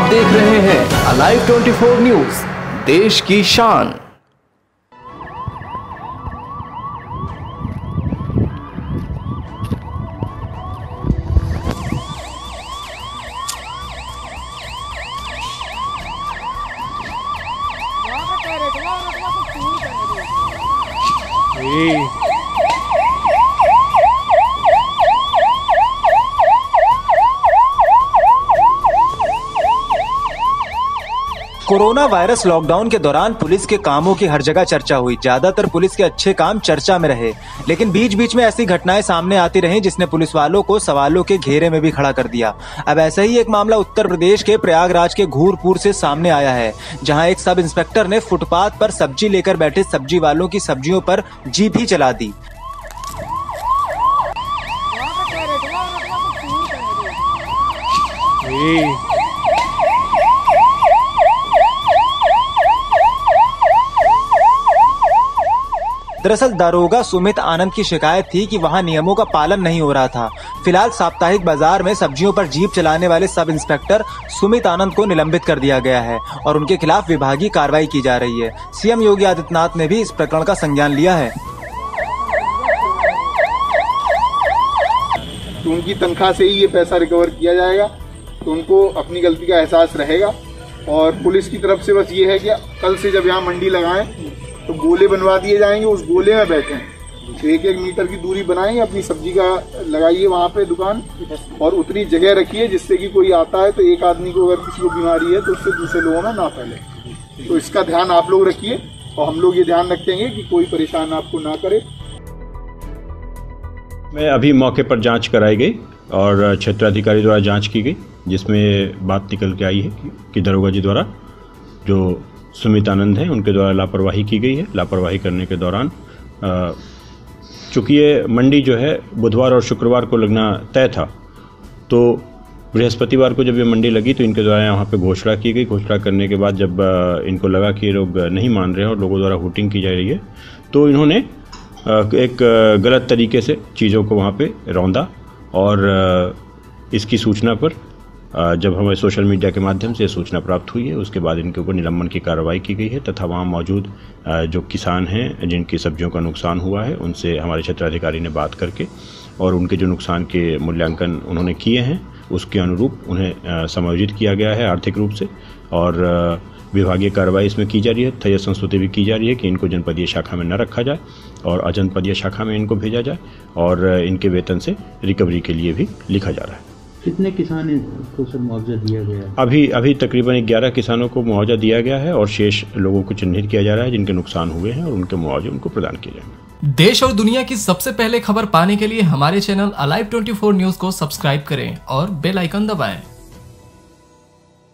आप देख रहे हैं अलाइव 24 न्यूज, देश की शान। कोरोना वायरस लॉकडाउन के दौरान पुलिस के कामों की हर जगह चर्चा हुई। ज्यादातर पुलिस के अच्छे काम चर्चा में रहे, लेकिन बीच बीच में ऐसी घटनाएं सामने आती रहीं जिसने पुलिस वालों को सवालों के घेरे में भी खड़ा कर दिया। अब ऐसा ही एक मामला उत्तर प्रदेश के प्रयागराज के घूरपुर से सामने आया है, जहां एक सब इंस्पेक्टर ने फुटपाथ पर सब्जी लेकर बैठे सब्जी वालों की सब्जियों पर जीप ही चला दी। दरअसल दारोगा सुमित आनंद की शिकायत थी कि वहां नियमों का पालन नहीं हो रहा था। फिलहाल साप्ताहिक बाजार में सब्जियों पर जीप चलाने वाले सब इंस्पेक्टर सुमित आनंद को निलंबित कर दिया गया है और उनके खिलाफ विभागीय कार्रवाई की जा रही है। सीएम योगी आदित्यनाथ ने भी इस प्रकरण का संज्ञान लिया है। तो उनकी तनख्वाह से ही ये पैसा रिकवर किया जाएगा, तो उनको अपनी गलती का एहसास रहेगा। और पुलिस की तरफ से बस ये है कि कल से जब यहाँ मंडी लगाएं तो गोले बनवा दिए जाएंगे, उस गोले में बैठें, तो 1-1 मीटर की दूरी बनाएंगे, अपनी सब्जी का लगाइए वहाँ पे दुकान और उतनी जगह रखिए जिससे कि कोई आता है तो एक आदमी को अगर किसी को बीमारी है तो उससे दूसरे लोगों में ना फैले। तो इसका ध्यान आप लोग रखिए और हम लोग ये ध्यान रखेंगे कि कोई परेशान आपको ना करे। मैं अभी मौके पर जांच कराई गई और क्षेत्राधिकारी द्वारा जांच की गई, जिसमें बात निकल के आई है कि दरोगा जी द्वारा जो सुमित आनंद हैं उनके द्वारा लापरवाही की गई है। लापरवाही करने के दौरान चूँकि ये मंडी जो है बुधवार और शुक्रवार को लगना तय था, तो बृहस्पतिवार को जब ये मंडी लगी तो इनके द्वारा यहाँ पे घोषणा की गई। घोषणा करने के बाद जब इनको लगा कि ये लोग नहीं मान रहे हैं और लोगों द्वारा हुटिंग की जा रही है, तो इन्होंने एक गलत तरीके से चीज़ों को वहाँ पे रौंदा और इसकी सूचना पर जब हमें सोशल मीडिया के माध्यम से सूचना प्राप्त हुई है, उसके बाद इनके ऊपर निलंबन की कार्रवाई की गई है तथा वहाँ मौजूद जो किसान हैं जिनकी सब्जियों का नुकसान हुआ है, उनसे हमारे क्षेत्राधिकारी ने बात करके और उनके जो नुकसान के मूल्यांकन उन्होंने किए हैं उसके अनुरूप उन्हें समायोजित किया गया है आर्थिक रूप से। और विभागीय कार्रवाई इसमें की जा रही है, तय संस्तुति भी की जा रही है कि इनको जनपदीय शाखा में न रखा जाए और अजनपदीय शाखा में इनको भेजा जाए और इनके वेतन से रिकवरी के लिए भी लिखा जा रहा है। कितने किसान को सर मुआवजा दिया गया है? अभी तकरीबन 11 किसानों को मुआवजा दिया गया है और शेष लोगों को चिन्हित किया जा रहा है जिनके नुकसान हुए हैं और उनके मुआवजे उनको प्रदान किए जाएंगे। देश और दुनिया की सबसे पहले खबर पाने के लिए हमारे चैनल अलाइव 24 न्यूज को सब्सक्राइब करें और बेल आइकन दबाएं।